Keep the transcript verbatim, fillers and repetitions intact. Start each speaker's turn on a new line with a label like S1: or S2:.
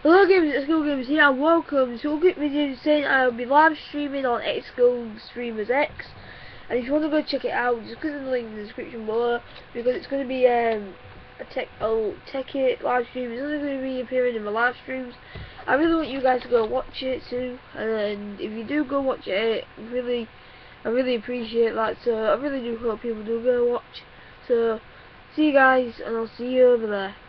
S1: Hello gamers, it's Go Gamers here and welcome to a quick video saying I'll be live streaming on X Go Streamers X, and if you want to go check it out, just click on the link in the description below, because it's going to be um, a tech oh tech it live stream. It's only going to be appearing in my live streams. I really want you guys to go watch it too, and if you do go watch it, really, I really appreciate that. So I really do hope people do go watch. So see you guys, and I'll see you over there.